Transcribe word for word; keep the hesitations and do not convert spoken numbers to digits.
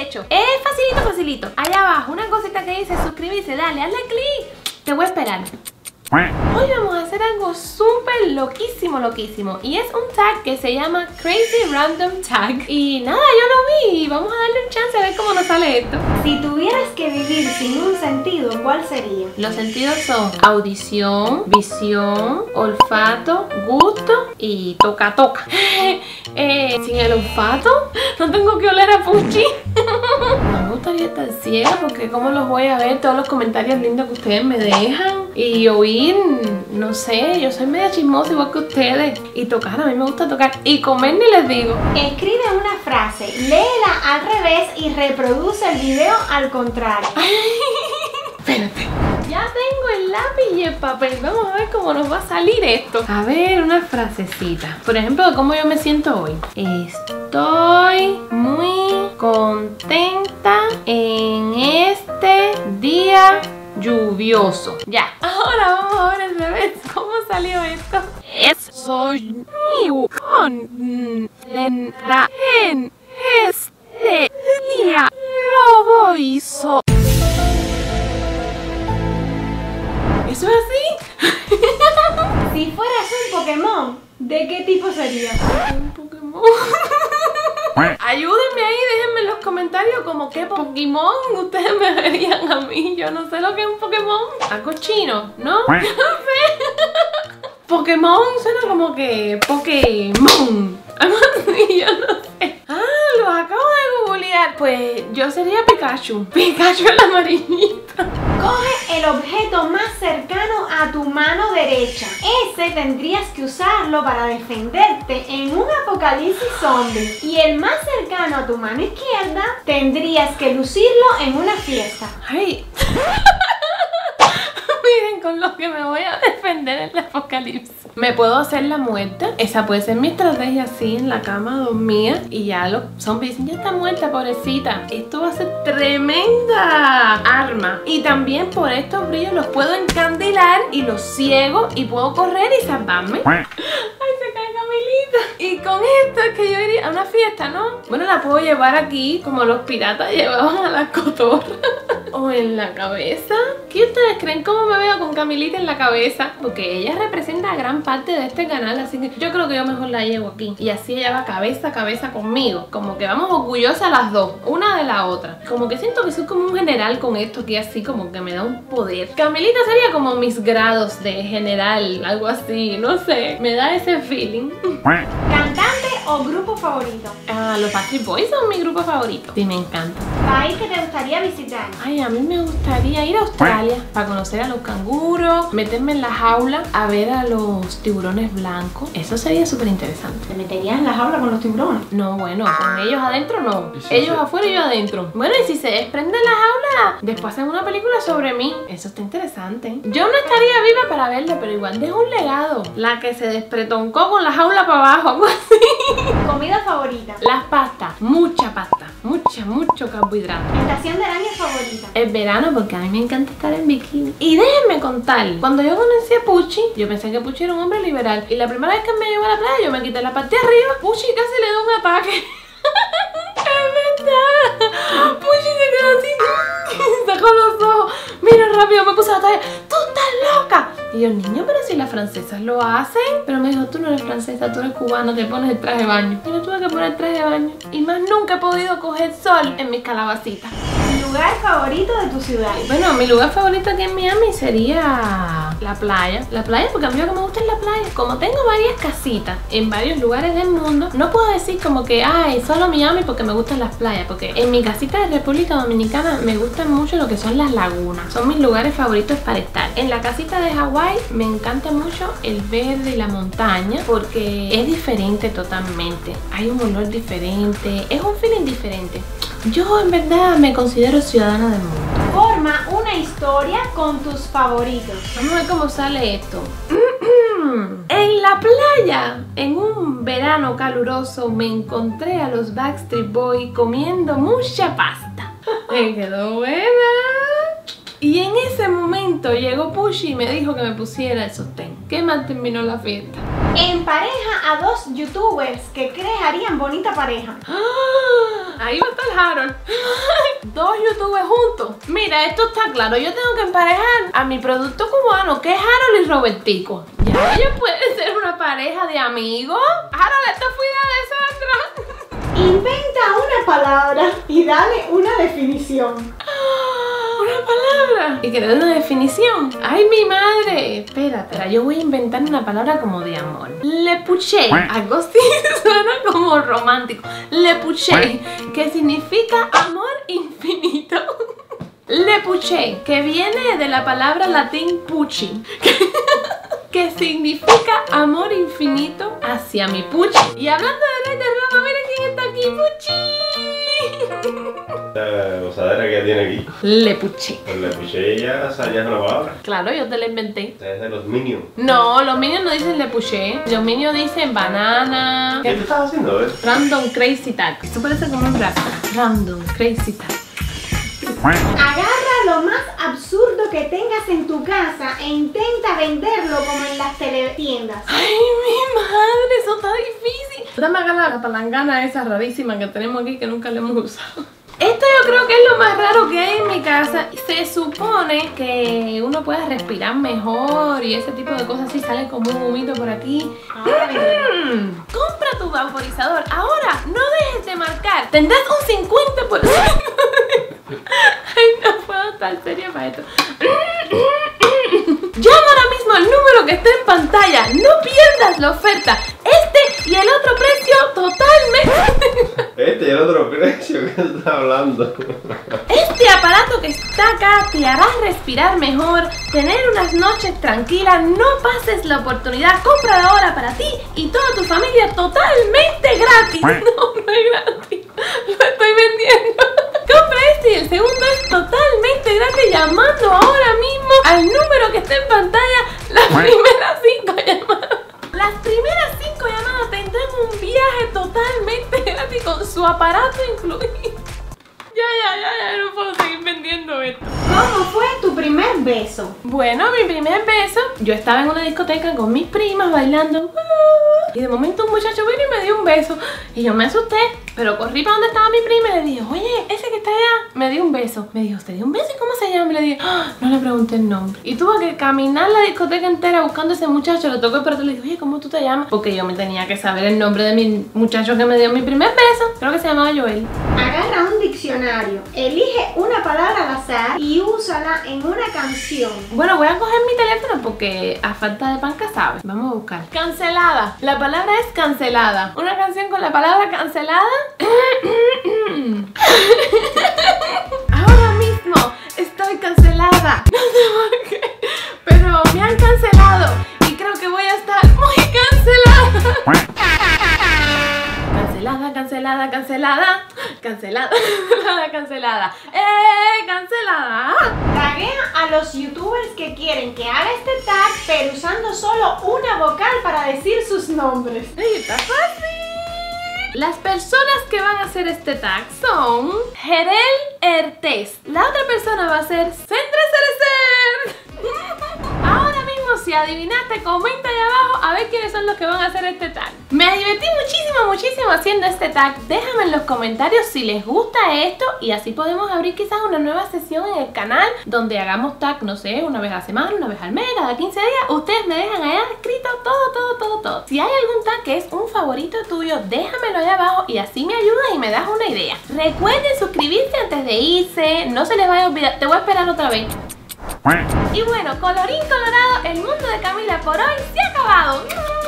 hecho. Es facilito, facilito. Allá abajo, una cosita que dice suscribirse. Dale, hazle clic. Te voy a esperar. Hoy vamos a hacer algo súper loquísimo, loquísimo. Y es un tag que se llama Crazy Random Tag. Y nada, yo lo vi y vamos a darle un chance a ver cómo nos sale esto. Si tuvieras que vivir sin un sentido, ¿cuál sería? Los sentidos son audición, visión, olfato, gusto y toca toca. eh, sin el olfato no tengo que oler a Puchi. No me gustaría estar ciega porque cómo los voy a ver, todos los comentarios lindos que ustedes me dejan. Y oír, no sé, yo soy media chismosa igual que ustedes. Y tocar, a mí me gusta tocar. Y comer ni les digo. Escribe una frase, léela al revés y reproduce el video al contrario. Ay, espérate. Ya tengo el lápiz y el papel. Vamos a ver cómo nos va a salir esto. A ver, una frasecita. Por ejemplo, cómo yo me siento hoy. Estoy muy contenta en este día lluvioso. Ya. Ahora vamos a ver al revés. ¿Cómo salió esto? Soy muy contenta en este día lluvioso. ¿Eso es así? Si fueras un Pokémon, ¿de qué tipo sería? Un Pokémon. Ayúdenme ahí, déjenme en los comentarios como qué Pokémon ustedes me verían a mí. Yo no sé lo que es un Pokémon. Algo chino, ¿no? Yo no sé. Pokémon suena como que Pokémon. Algo así, yo no sé. Ah, lo acabo de googlear. Pues yo sería Pikachu. Pikachu el amarillito. Coge el objeto más cercano a tu mano derecha. Ese tendrías que usarlo para defenderte en un apocalipsis zombie. Y el más cercano a tu mano izquierda tendrías que lucirlo en una fiesta. Ay. Miren con lo que me voy a defender en el apocalipsis. Me puedo hacer la muerta. Esa puede ser mi estrategia así en la cama dormida. Y ya los zombies dicen, ya está muerta, pobrecita. Esto va a ser tremenda arma. Y también por estos brillos los puedo encandilar y los ciego y puedo correr y salvarme. Ay, se cae Camilita. Y con esto es que yo iría a una fiesta, ¿no? Bueno, la puedo llevar aquí como los piratas llevaban a la cotorra. O en la cabeza. ¿Qué ustedes creen? ¿Cómo me veo con Camilita en la cabeza? Porque ella representa gran parte de este canal, así que yo creo que yo mejor la llevo aquí. Y así ella va cabeza a cabeza conmigo. Como que vamos orgullosas las dos, una de la otra. Como que siento que soy como un general con esto aquí, así como que me da un poder. Camilita sería como mis grados de general, algo así, no sé. Me da ese feeling. ¿Cantante o grupo favorito? Ah, los Backstreet Boys son mi grupo favorito. Sí, me encanta. ¿País que te gustaría visitar? Ay, a mí me gustaría ir a Australia para conocer a los canguros, meterme en la jaula a ver a los tiburones blancos. Eso sería súper interesante. ¿Te meterías en la jaula con los tiburones? No, bueno, con ellos adentro no. Ellos afuera y yo adentro. Bueno, y si se desprende la jaula, después hacen una película sobre mí. Eso está interesante. Yo no estaría viva para verla, pero igual dejo un legado. La que se despretoncó con la jaula para abajo, algo así. ¿Comida favorita? Las pastas, mucha pasta, mucha, mucho carbohidrato. ¿Estación del año favorita? El verano, porque a mí me encanta estar en bikini. Y déjenme contar, cuando yo conocí a Puchi, yo pensé que Puchi era un hombre liberal. Y la primera vez que me llevó a la playa, yo me quité la parte de arriba. Puchi casi le da un ataque. Es verdad. Puchi se quedó así. Sacó los ojos. Mira rápido, me puse la talla. ¡Tú estás loca! Y yo, niño, pero si las francesas lo hacen. Pero me dijo, tú no eres francesa, tú eres cubano, te pones el traje de baño. Y yo tuve que poner el traje de baño. Y más nunca he podido coger sol en mis calabacitas. ¿Lugar favorito de tu ciudad? Bueno, mi lugar favorito aquí en Miami sería la playa. La playa, porque a mí lo que me gusta es la playa. Como tengo varias casitas en varios lugares del mundo, no puedo decir como que, ay, solo Miami porque me gustan las playas. Porque en mi casita de República Dominicana me gustan mucho lo que son las lagunas. Son mis lugares favoritos para estar. En la casita de Hawái me encanta mucho el verde y la montaña porque es diferente totalmente. Hay un olor diferente, es un feeling diferente. Yo en verdad me considero ciudadana del mundo. Forma una historia con tus favoritos. Vamos a ver cómo sale esto. En la playa, en un verano caluroso, me encontré a los Backstreet Boys comiendo mucha pasta. Me quedó buena. Y en ese momento llegó Puchi y me dijo que me pusiera el sostén. ¿Qué más terminó la fiesta? Empareja a dos youtubers que crees harían bonita pareja. Ahí va a estar Harold. Dos youtubers juntos. Mira, esto está claro. Yo tengo que emparejar a mi producto cubano, que es Harold y Robertico. Ya ellos pueden ser una pareja de amigos. Harold, esto fue idea de Sandra. Inventa una palabra y dale una definición. Una palabra. Y que le dé una definición. Ay, mi madre. Espera, espera. Yo voy a inventar una palabra como de amor. Le puché. Algo así suena como romántico. Le puché, que significa amor infinito. Le puché, que viene de la palabra latín pucci, que significa amor infinito hacia mi puchi. Y hablando de Rey de Roma, miren quién está aquí, puchi. La gozadera que ya tiene aquí. Le puché. Pues le puché ya, ya es una palabra. Claro, yo te la inventé. Es de los Minions. No, los Minions no dicen le puché. Los Minions dicen banana. ¿Qué te estás haciendo, eh? Random Crazy Tag. Esto parece como un brazo. Random Crazy Tag. Agarra lo más absurdo que tengas en tu casa e intenta venderlo como en las teletiendas. Ay, mi madre, eso está difícil. Dame acá la, la palangana esa rarísima que tenemos aquí que nunca le hemos usado. Esto yo creo que es lo más raro que hay en mi casa. Se supone que uno puede respirar mejor y ese tipo de cosas así. Sale como un humito por aquí. Mm, compra tu vaporizador. Ahora, no dejes de marcar. Tendrás un cincuenta por ciento. Ay, no puedo estar seria para esto. Llama ahora mismo al número que está en pantalla. No pierdas la oferta. Este y el otro precio totalmente. Este y el otro precio que está hablando. Este aparato que está acá te hará respirar mejor, tener unas noches tranquilas. No pases la oportunidad. Cómpralo ahora para ti y toda tu familia totalmente gratis. No, no es gratis. Lo estoy vendiendo. Compra este y el segundo es totalmente gratis llamando ahora mismo al número que está en pantalla. Las primeras cinco llamadas. Las primeras cinco llamadas tendrán un viaje totalmente gratis con su aparato incluido. Ya, ya, ya, ya, no puedo seguir vendiendo esto. ¿Cómo fue tu primer beso? Bueno, mi primer beso, yo estaba en una discoteca con mis primas bailando. Y de momento un muchacho vino y me dio un beso. Y yo me asusté, pero corrí para donde estaba mi prima y le dije, oye, ese que está allá, me dio un beso. Me dijo, ¿usted dio un beso? ¿Y cómo se llama? Y le dije, oh, no le pregunté el nombre. Y tuve que caminar la discoteca entera buscando a ese muchacho. Le tocó el perro y le dije, oye, ¿cómo tú te llamas? Porque yo me tenía que saber el nombre de mi muchacho que me dio mi primer beso. Creo que se llamaba Joel. Agarra un diccionario, elige una palabra al azar y úsala en una canción. Bueno, voy a coger mi teléfono porque a falta de panca sabe. Vamos a buscar. Cancelada. La palabra es cancelada. Una canción con la palabra cancelada. Ahora mismo estoy cancelada. No sé por qué, pero me han cancelado y creo que voy a estar muy cancelada. Cancelada, cancelada, cancelada. Cancelada, cancelada, cancelada. ¡Eh! ¡Cancelada! Taguea a los youtubers que quieren que haga este tag, pero usando solo una vocal para decir sus nombres. ¡Ay, está fácil! Las personas que van a hacer este tag son Jerel Ertés. La otra persona va a ser Sandra Cerecer. Ahora mismo, si adivinaste, comenta ahí abajo a ver quiénes son los que van a hacer este tag. Me divertí muchísimo, muchísimo haciendo este tag. Déjame en los comentarios si les gusta esto y así podemos abrir quizás una nueva sesión en el canal donde hagamos tag, no sé, una vez a la semana, una vez al mes, cada quince días. Ustedes me dejan allá escrito todo, todo, todo, todo. Si hay algún tag que es un favorito tuyo, déjamelo allá abajo y así me ayudas y me das una idea. Recuerden suscribirse antes de irse, no se les vaya a olvidar. Te voy a esperar otra vez. Y bueno, colorín colorado, el mundo de Camila por hoy se ha acabado.